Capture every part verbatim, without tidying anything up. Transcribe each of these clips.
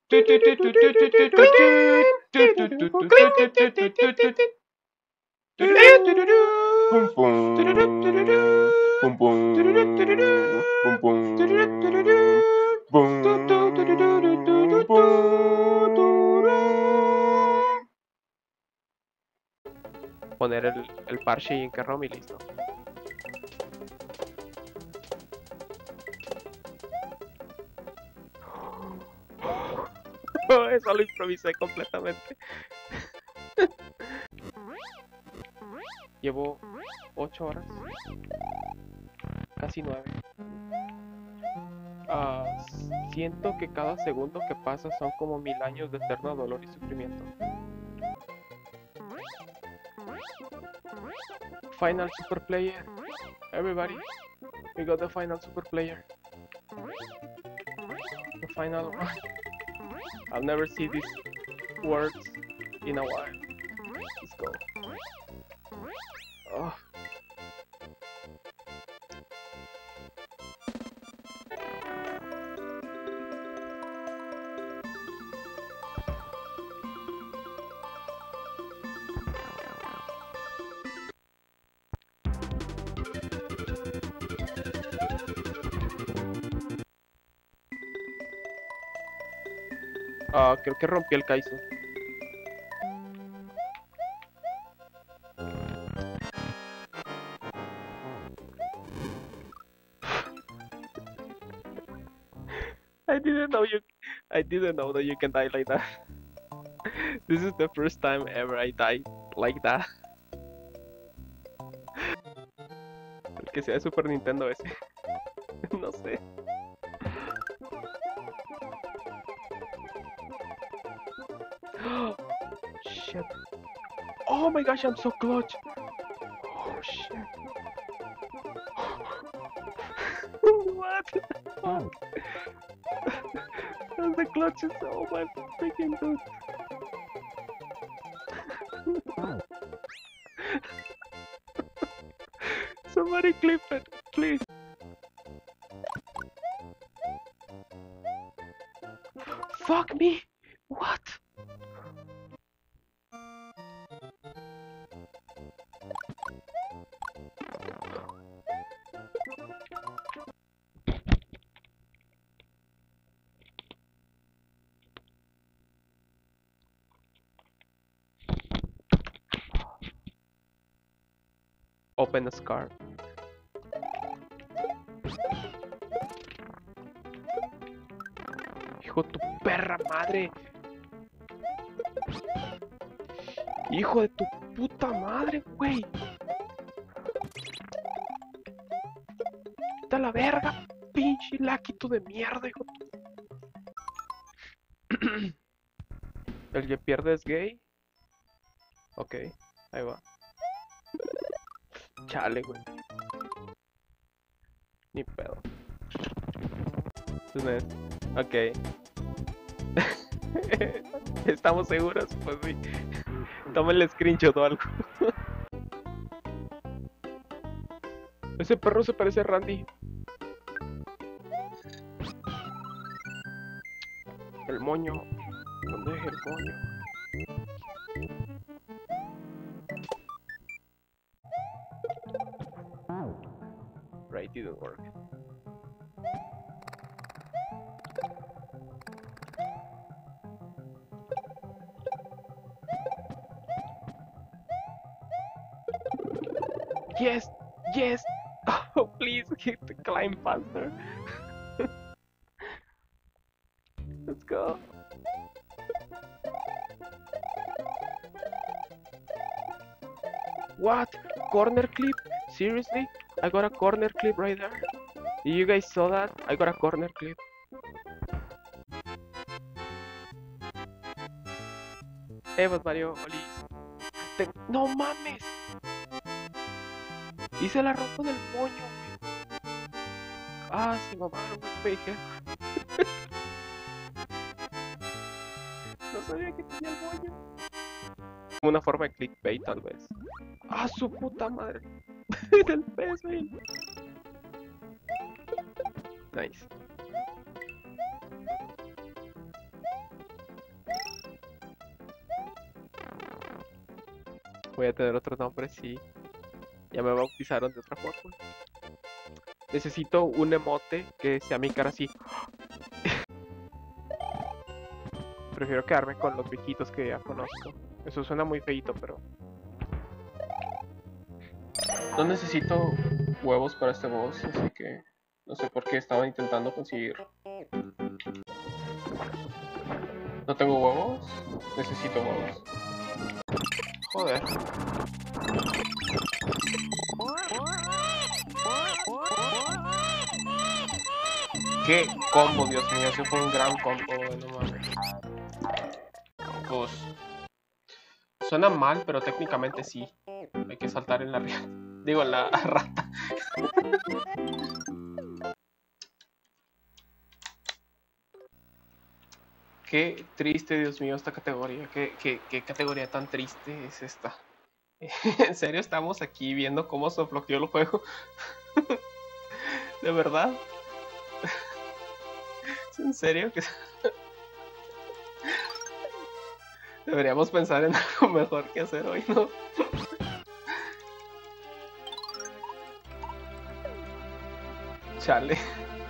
Pum pum. Pum pum. Pum pum. Pum. Pum. Poner el, el parche y encarrón y listo. Eso lo improvisé completamente. Llevo ocho horas. Casi nueve. Uh, siento que cada segundo que pasa son como mil años de eterno dolor y sufrimiento. Final Super Player. Everybody, we got the final Super Player. The final one. I'll never see these words in a while. Let's go. Oh. Ah, creo que rompí el Kaizo. I didn't know you. I didn't know that you can die like that. This is the first time ever I died like that. El que sea de Super Nintendo ese. No sé. Shit. Oh my gosh, I'm so clutch. Oh shit. What? Oh. The clutch is oh my freaking dude. Somebody clip it, please. Fuck me. What? Open a scar. Hijo de tu perra madre. Hijo de tu puta madre, güey. Está la verga, pinche laquito de mierda, hijo. El que pierde es gay. Ok, ahí va. Chale, güey. Ni pedo. Ok. ¿Estamos seguros? Pues sí. Toma el screenshot o algo. Ese perro se parece a Randy. El moño. ¿Dónde es el moño? Right, didn't work. Yes, yes. Oh, please, hit the climb faster. Let's go. What? Corner clip? Seriously? I got a corner clip right there. You guys saw that? I got a corner clip. Eh, pues Mario, Olis. Te... ¡No mames! Hice la ropa del moño, güey. Ah, sí, mamá, no me dije. No sabía que tenía el moño. Como una forma de clickbait, tal vez. ¡Ah, su puta madre! Del pez, güey. Nice. Voy a tener otro nombre, sí. Ya me bautizaron de otra forma. Necesito un emote que sea mi cara así. Prefiero quedarme con los viejitos que ya conozco. Eso suena muy feito, pero... No necesito huevos para este boss, así que... No sé por qué estaba intentando conseguir. No tengo huevos. Necesito huevos. Joder. Qué combo, Dios mío. Ese fue un gran combo, no mames. Pues... Suena mal, pero técnicamente sí. Hay que saltar en la riata. Digo, en la rata. Qué triste, Dios mío, esta categoría. Qué, qué, qué categoría tan triste es esta. En serio, estamos aquí viendo cómo se bloqueó el juego. ¿De verdad? ¿Es en serio? que Deberíamos pensar en algo mejor que hacer hoy, ¿no? Chale.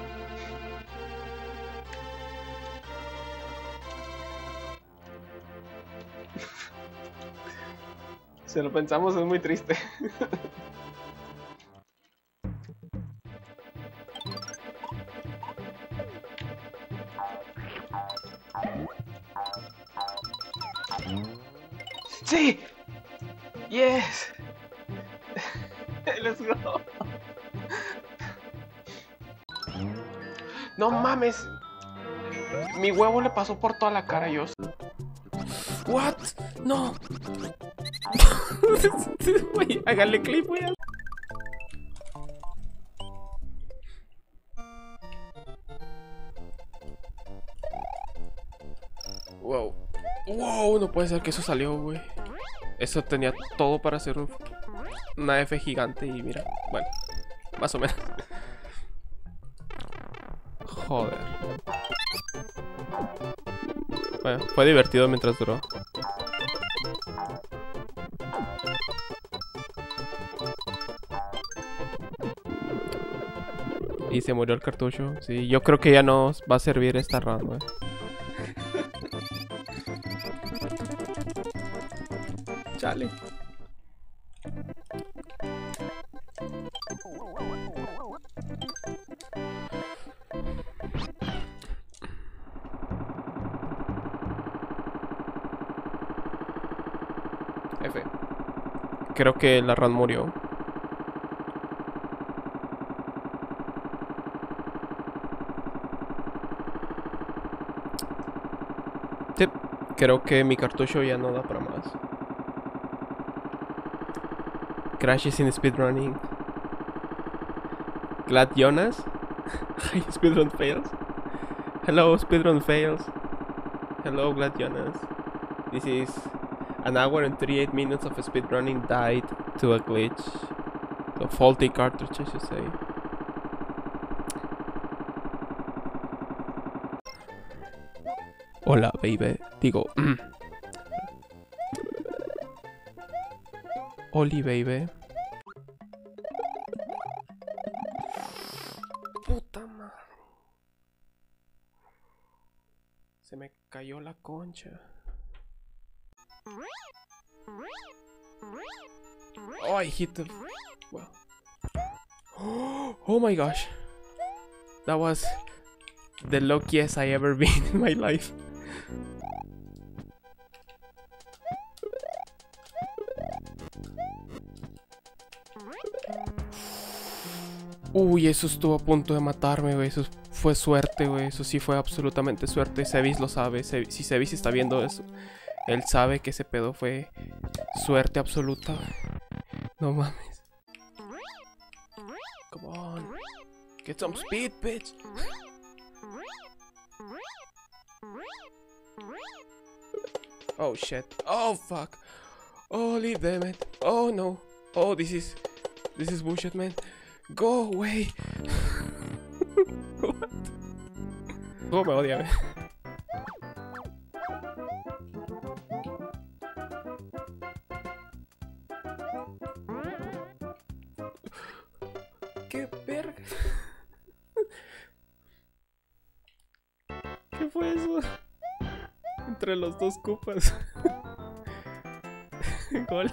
Si lo pensamos es muy triste. ¡Sí! ¡Yes! ¡Let's go! ¡No mames! Mi huevo le pasó por toda la cara a Yoshi. What? No. Wey, háganle clip, wey. Wow. Wow, no puede ser que eso salió, güey. Eso tenía todo para hacer un, una F gigante y mira, bueno, más o menos. Joder. Bueno, fue divertido mientras duró. Y se murió el cartucho. Sí, yo creo que ya no va a servir esta run, güey. Chale. F. Creo que la run murió. Sí, creo que mi cartucho ya no da para más. Crashes in speedrunning. Glad Jonas. Hi, speedrun fails. Hello, speedrun fails. Hello, Glad Jonas. This is an hour and thirty-eight minutes of speedrunning died to a glitch. A faulty cartridge, I should say. Hola, baby. Digo... Oli, baby. Puta madre. Se me cayó la concha. Oh, I hit the... Well. Oh my gosh. That was the luckiest I ever been in my life. Uy, eso estuvo a punto de matarme, güey. Eso fue suerte, güey. Eso sí fue absolutamente suerte. Sevis lo sabe. Sevis, si Sevis está viendo eso, él sabe que ese pedo fue suerte absoluta. No mames. Come on. Get some speed, bitch. Oh, shit. Oh, fuck. Oh, leave them, man. Oh, no. Oh, this is... This is bullshit, man. Go away. What? ¿Cómo me odia, güey? ¿Qué fue eso? Entre los dos Koopas. Gol.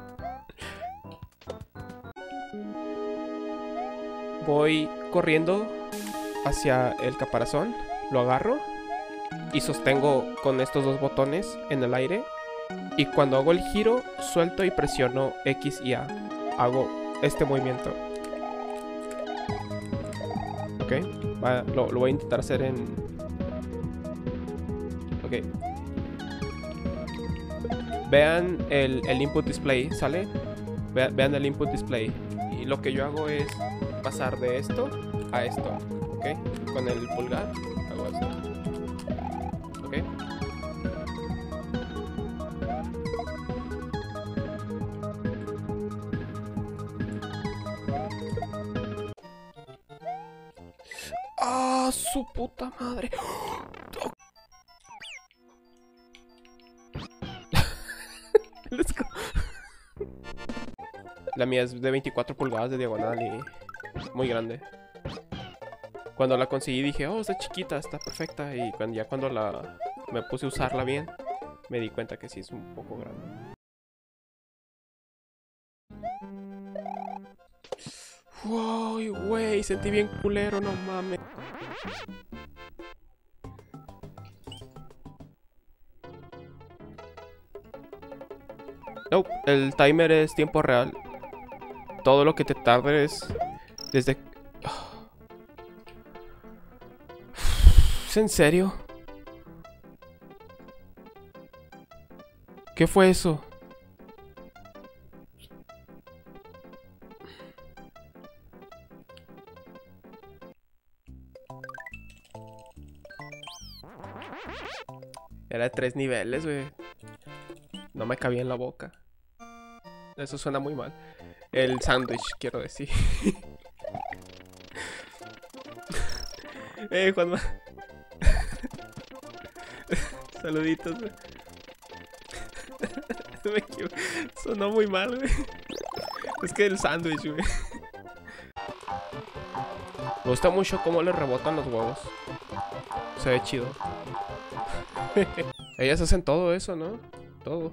Voy corriendo hacia el caparazón, lo agarro y sostengo con estos dos botones en el aire. Y cuando hago el giro, suelto y presiono X y A. Hago este movimiento. Ok, va, lo, lo voy a intentar hacer en... Ok. Vean el, el input display, ¿sale? Vean, vean el input display. Y lo que yo hago es pasar de esto a esto. Ok, con el pulgar hago esto. Ok. ¡Ah, su puta madre! Let's go. La mía es de veinticuatro pulgadas de diagonal y muy grande. Cuando la conseguí dije, oh, está chiquita, está perfecta. Y cuando, ya cuando la me puse a usarla bien, me di cuenta que sí es un poco grande. Wow, güey, sentí bien culero, no mames. No, el timer es tiempo real. Todo lo que te tardes desde... ¿Es en serio? ¿Qué fue eso? Era de tres niveles, güey. No me cabía en la boca. Eso suena muy mal. El sándwich, quiero decir. eh, Juanma. Saluditos, güey. Me equivoqué. Sonó muy mal, güey. Es que el sándwich, güey. Me gusta mucho cómo le rebotan los huevos. Se ve chido. Ellas hacen todo eso, ¿no? Todo.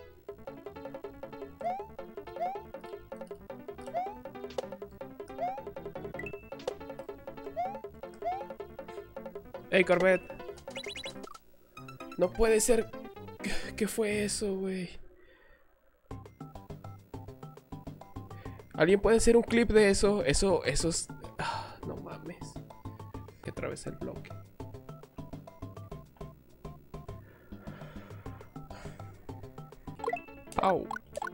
Hey, Corvette. No puede ser. ¿Qué fue eso, güey? ¿Alguien puede hacer un clip de eso? Eso, eso es... Ah, no mames. Que atravesé el bloque. Au.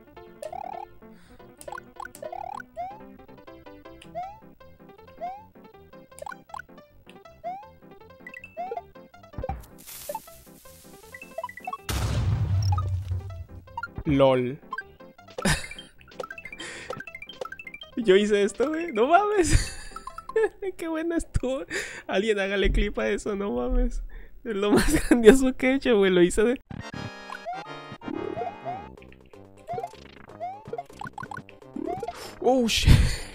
LOL. Yo hice esto, güey. No mames. Qué buena estuvo. Alguien hágale clip a eso, no mames. Es lo más grandioso que he hecho, güey. Lo hice de... Oh, shit.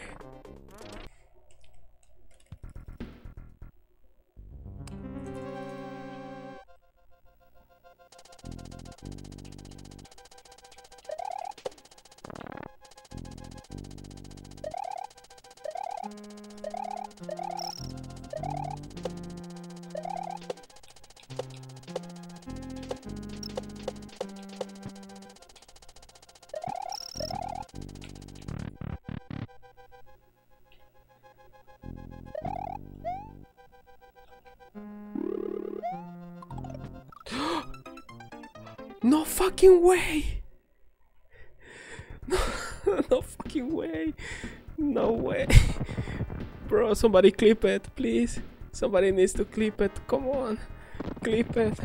No fucking way. No, no fucking way. No way. Bro, somebody clip it, please. Somebody needs to clip it. Come on. Clip it.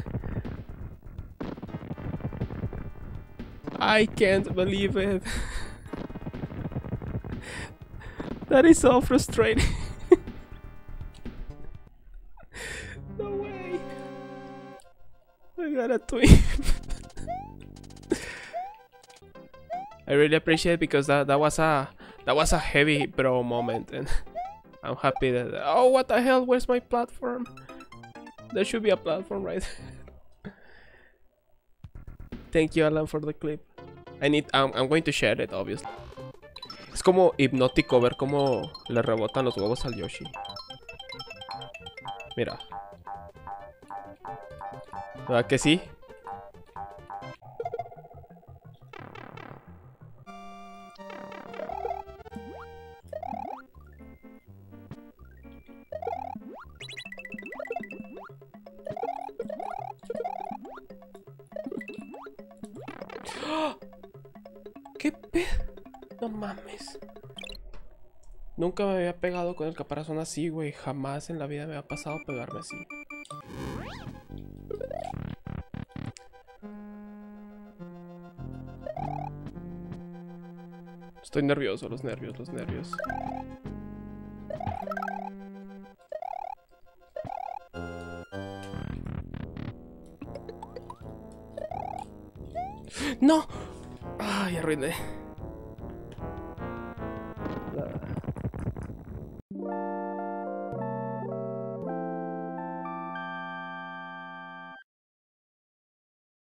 I can't believe it. That is so frustrating. No way. I got a tweet. I really appreciate it because that that was a that was a heavy bro moment, and I'm happy that... Oh, what the hell? Where's my platform? There should be a platform right there. Thank you, Alan, for the clip. I need. I'm, I'm going to share it, obviously. Es como hipnótico ver cómo le rebotan los huevos al Yoshi. Mira. ¿Verdad que sí? ¿Qué pedo? No mames. Nunca me había pegado con el caparazón así, güey. Jamás en la vida me ha pasado pegarme así. Estoy nervioso, los nervios, los nervios. ¡No! Ay, arruiné.